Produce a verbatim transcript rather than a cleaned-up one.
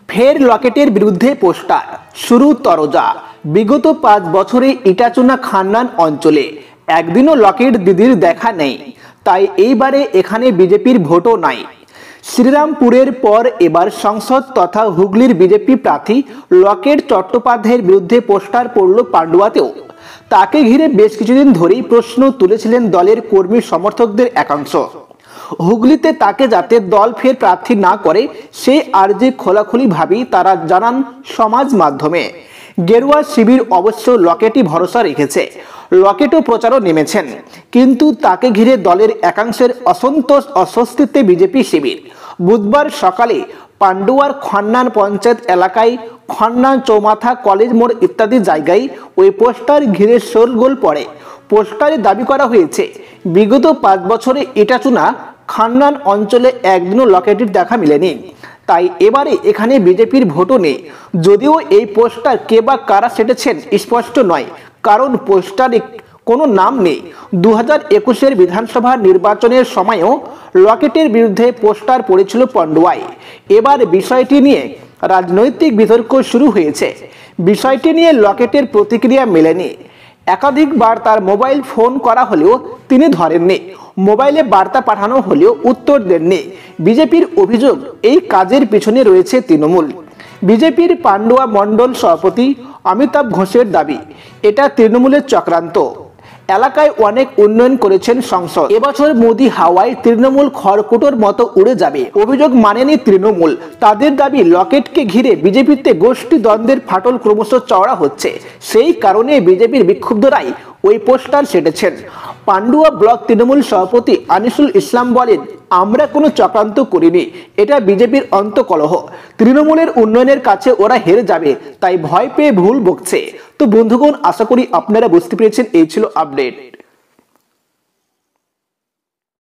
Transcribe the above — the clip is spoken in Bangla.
ফের লকেটের বিরুদ্ধে পোস্টার, শুরু তরজা। বিগত পাঁচ বছরে ইটাচুনা খান্নান অঞ্চলে একদিনও লকেট দিদির দেখা নেই, তাই এইবারে এখানে বিজেপির ভোটও নাই। শ্রীরামপুরের পর এবার সংসদ তথা হুগলির বিজেপি প্রার্থী লকেট চট্টোপাধ্যায়ের বিরুদ্ধে পোস্টার পড়ল পান্ডুয়াতেও। তাকে ঘিরে বেশ কিছুদিন ধরেই প্রশ্ন তুলেছিলেন দলের কর্মী সমর্থকদের একাংশ। হুগলিতে তাকে যাতে দল ফের প্রার্থী না করে সেই আর্জি খোলাখুলিভাবেই তারা জানান সমাজ মাধ্যমে। গেরুয়া শিবির অবশ্য লকেটই ভরসা রেখেছে, লকেটও প্রচারও নেমেছেন, কিন্তু তাকে ঘিরে দলের একাংশের অসন্তোষ অস্বস্তিতে বিজেপি শিবির। বুধবার সকালে পান্ডুয়ার খন্নান পঞ্চায়েত এলাকায় খন্নান চৌমাথা কলেজ মোড় ইত্যাদি জায়গায় ওই পোস্টার ঘিরে শোরগোল পড়ে। পোস্টারে দাবি করা হয়েছে, বিগত পাঁচ বছরে ইটাচুনা খান্নান অঞ্চলে একদিনও লকেটের দেখা মেলেনি, তাই এবারে এখানে বিজেপির ভোটও নেই। যদিও এই পোস্টার কে বা কারা সেটেছেন স্পষ্ট নয়, কারণ পোস্টারে কোনো নাম নেই। দু হাজার একুশের বিধানসভা নির্বাচনের সময়ও লকেটের বিরুদ্ধে পোস্টার পড়েছিল পান্ডুয়ায়। এবার বিষয়টি নিয়ে রাজনৈতিক বিতর্ক শুরু হয়েছে। বিষয়টি নিয়ে লকেটের প্রতিক্রিয়া মেলেনি। একাধিকবার তার মোবাইল ফোন করা হলেও তিনি ধরেননি, মোবাইলে বার্তা পাঠানো হলেও উত্তর দেননি। বিজেপির অভিযোগ, এই কাজের পিছনে রয়েছে তৃণমূল। বিজেপির পান্ডুয়া মণ্ডল সভাপতি অমিতাভ ঘোষের দাবি, এটা তৃণমূলের চক্রান্ত। এলাকায় অনেক উন্নয়ন করেছেন সংসদ, এবছর মোদি হাওয়ায় তৃণমূল খড়কুটোর মতো উড়ে যাবে, অভিযোগ মানেনি তৃণমূল। তাদের দাবি, লকেটকে ঘিরে বিজেপিতে গোষ্ঠী দ্বন্দ্বের ফাটল ক্রমশ চওড়া হচ্ছে, সেই কারণে বিজেপির বিক্ষুব্ধরাই ওই পোস্টার সেটেছেন। পান্ডুয়া ব্লক তৃণমূল সভাপতি আনিসুল ইসলাম বলেন, আমরা কোনো চক্রান্ত করিনি, এটা বিজেপির অন্তকলহ। তৃণমূলের উন্নয়নের কাছে ওরা হেরে যাবে, তাই ভয় পেয়ে ভুল বকছে। তো বন্ধুগণ, আশা করি আপনারা বুঝতে পেরেছেন। এই ছিল আপডেট।